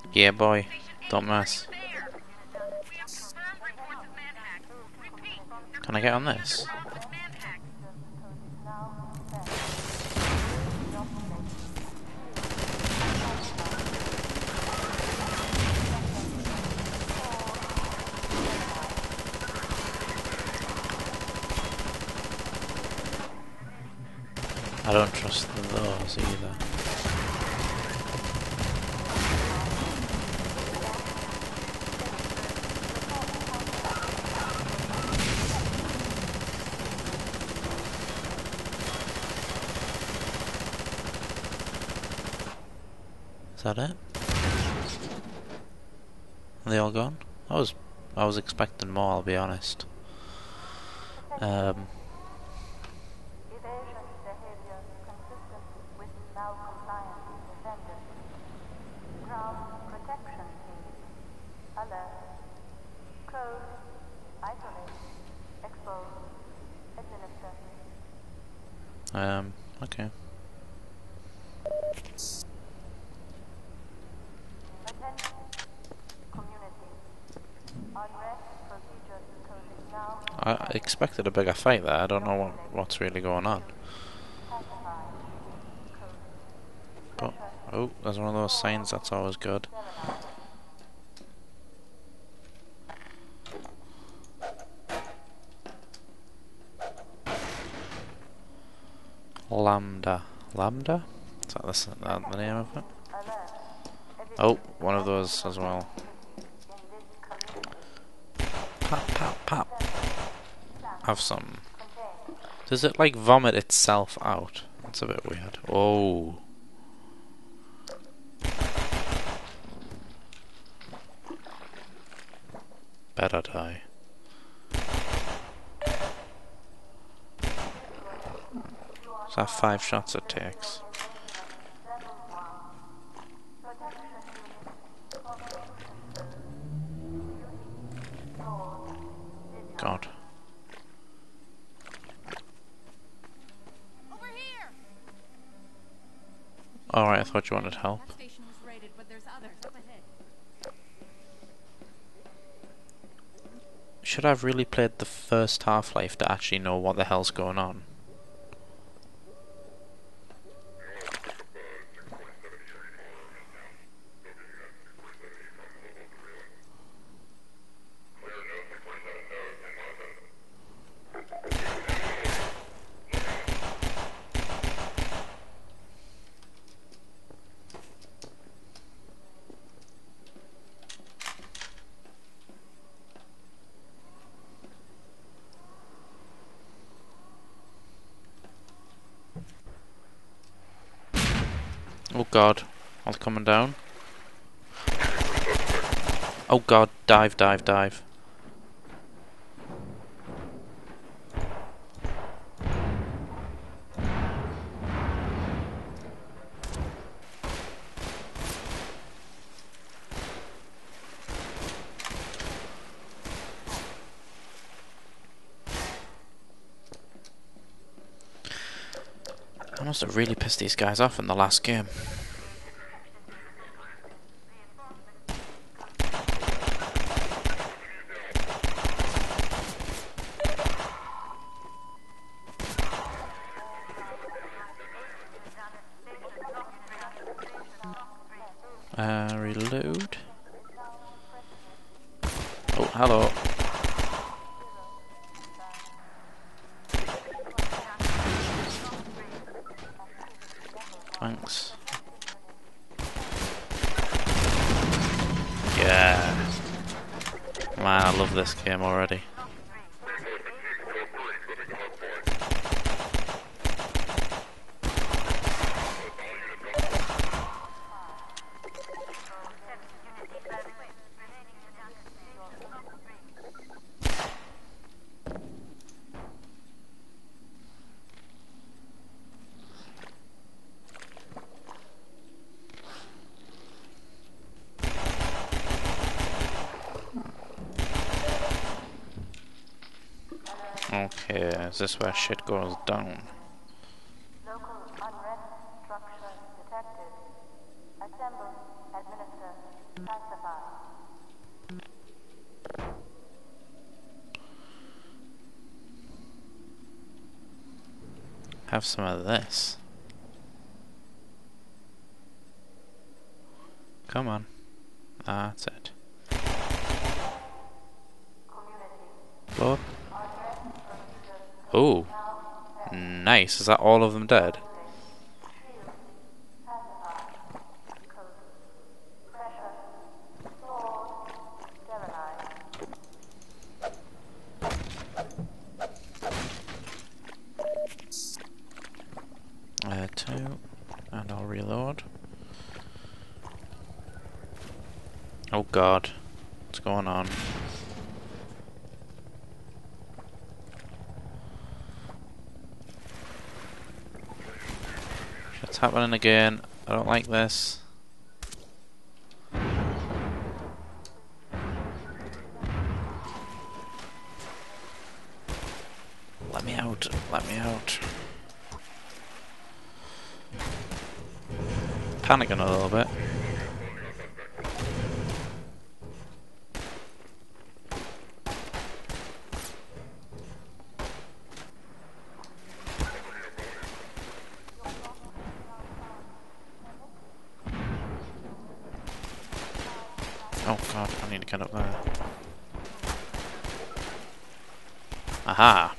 Yeah, boy. Don't mess. Can I get on this? I don't trust those either. Is that it? Are they all gone? I was expecting more, I'll be honest. Okay. I expected a bigger fight there. I don't know what's really going on. But oh, there's one of those signs. That's always good. Lambda. Lambda? Is that the name of it? Oh, one of those as well. Pop, pop, pop. Have some. Does it like vomit itself out? That's a bit weird. Oh. Better die. Is that 5 shots it takes? God. Alright, I thought you wanted help. Should I have really played the first Half-Life to actually know what the hell's going on? Oh god, are they coming down? Oh god, dive, dive, dive. I must have really pissed these guys off in the last game. Reload. Oh, hello. Thanks. Yeah. Man, I love this game already. Okay, is this where shit goes down? Local unrest structure detected. Assemble, administer, Have some of this. Come on. That's it. Blow up. Oh. Nice. Is that all of them dead? Two. And I'll reload. Oh god. What's going on? It's happening again. I don't like this. Let me out. Let me out. Panicking a little bit. Oh god, I need to get up there. Aha!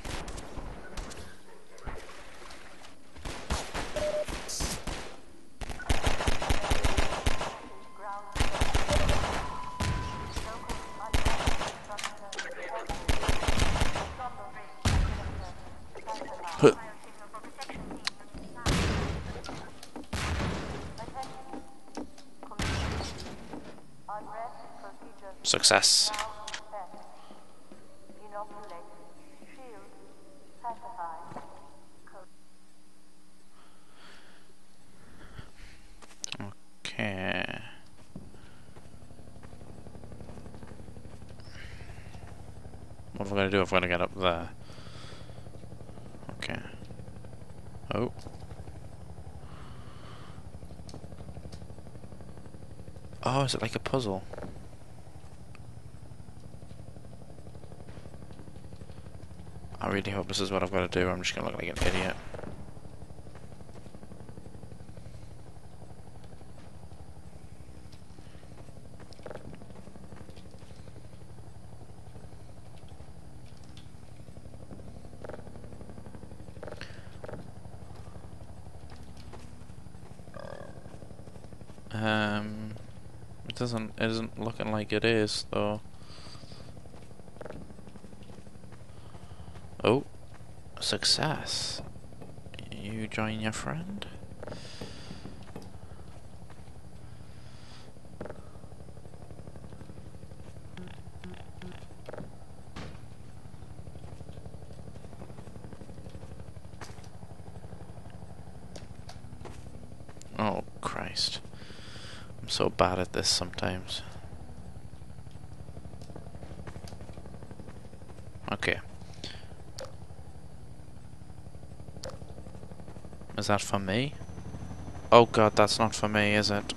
Huh. Success. Okay. What am I going to do if I'm going to get up there? Okay. Oh. Oh, is it like a puzzle? I really hope this is what I've got to do. I'm just going to look like an idiot. It isn't looking like it is, though. Oh, success. You join your friend? Oh, Christ. I'm so bad at this sometimes. Okay. Is that for me? Oh god, that's not for me, is it?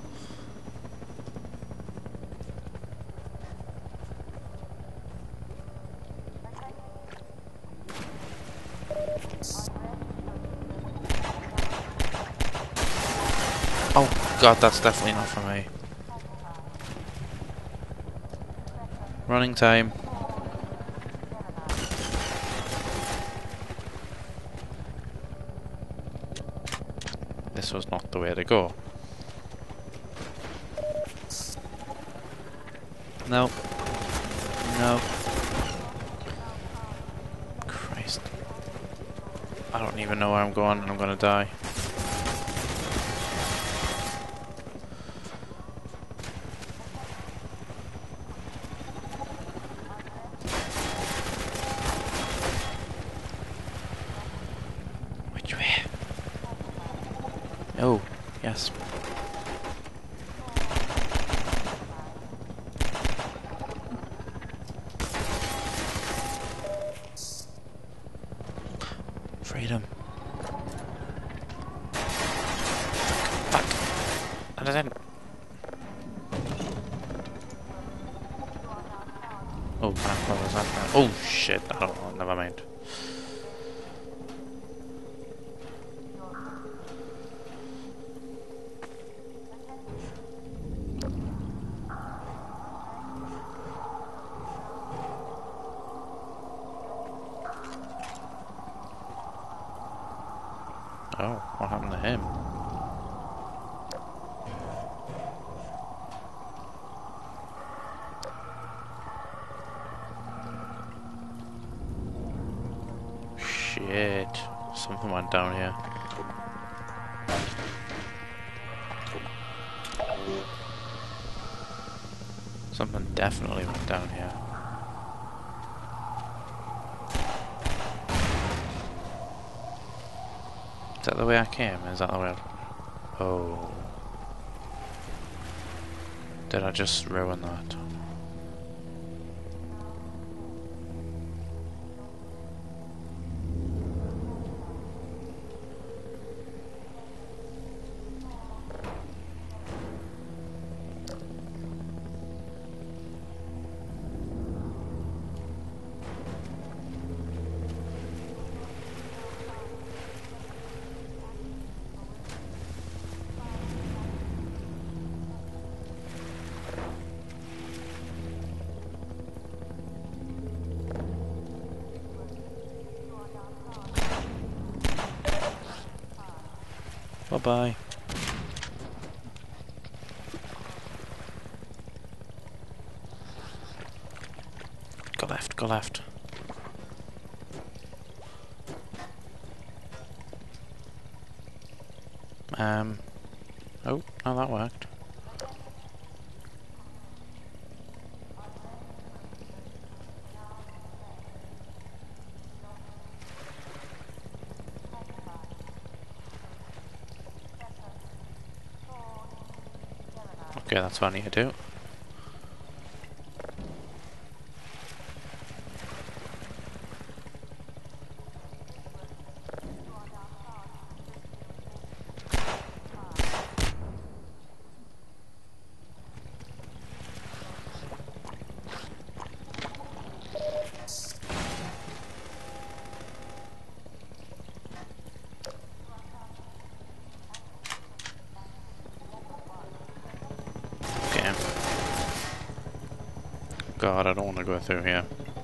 Oh god, that's definitely not for me. Running time. This was not the way to go. No. No. Christ. I don't even know where I'm going and I'm gonna die. Which way? Oh, yes. Freedom. Fuck. I didn't. Oh, what was that? Oh shit! I don't know. Never mind. Oh, what happened to him? Shit. Something went down here. Something definitely went down here. Is that the way I came? Is that the way I... Oh. Did I just ruin that? Bye-bye. Go left, go left. Oh, no, that worked. Okay, that's what I need to do. God, I don't want to go through here.